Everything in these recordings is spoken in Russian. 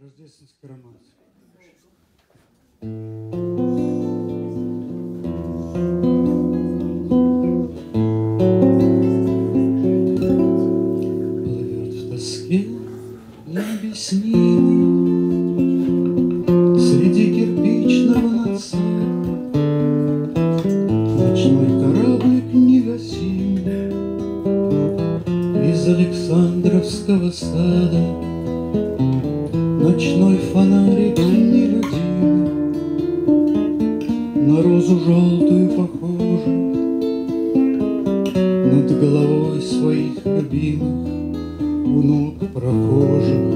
Рождественский романс. Плывет в тоске необъяснимой среди кирпичного надсада ночной кораблик негасимый из Александровского сада. Ночной фонарик нелюдимый, на розу желтую похожий, над головой своих любимых у ног прохожих.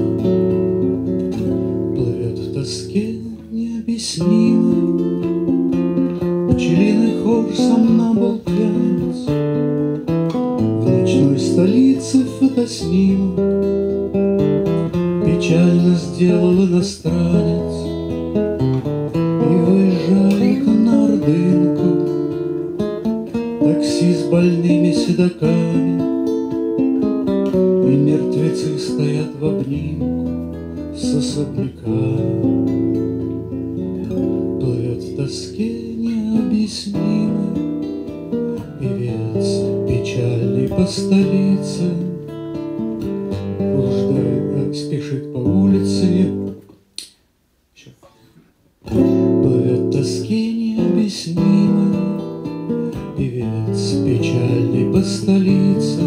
Плывет в тоске необъяснимой пчелиный хор сомнамбул пьяниц. В ночной столице фотоснимок печально сделал иностранец и выезжает на Ордынку такси с больными седоками, и мертвецы стоят в обнимку с особняками. Плывет в тоске необъяснимой певец печальный по столице, спешит по улице. Плывет в тоске необъяснимой певец печальный по столице,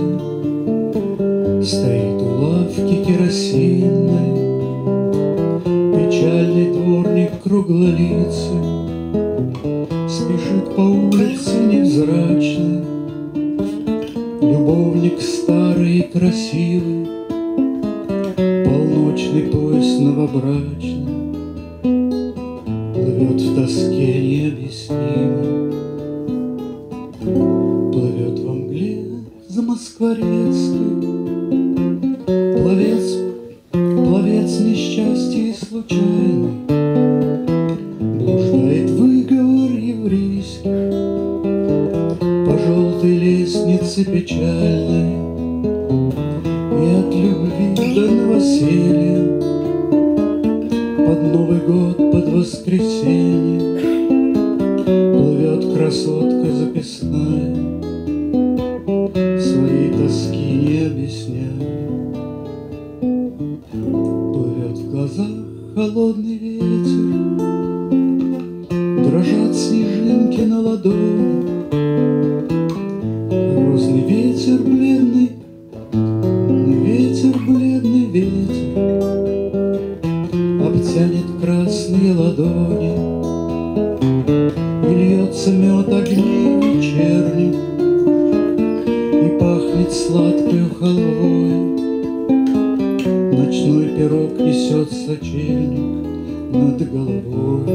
стоит у лавки керосинной печальный дворник круглолицый, спешит по улице невзрачный любовник старый и красивый, полночный поезд новобрачный плывет в тоске необъяснимой. Плывет во мгле за Москворецкой пловец, пловец несчастья и случайный, блуждает выговор еврейский по желтой лестнице печальной, и от любви до новоселья, под Новый год, под воскресенье плывет красотка записная, своей тоски не объясняя. Плывет в глазах холодный ветер, дрожат снежинки на ладони, грозный ветер бледный, бледный ветер обтянет красные ладони, и льется мед огней вечерних, и пахнет сладкою халвой. Ночной пирог несет сочельник над головой.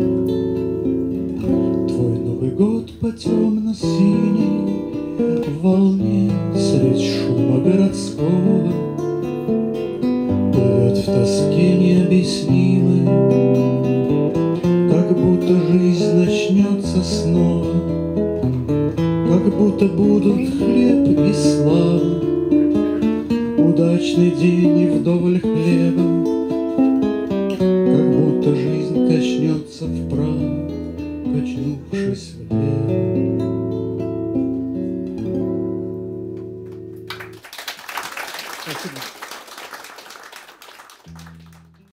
Твой Новый год по темно-синей в волне средь шума городского плывет в тоске необъяснимой, как будто жизнь начнется снова, как будто будут хлеб и слава, удачный день и вдоволь хлеба, как будто жизнь качнется вправо, качнувшись влево.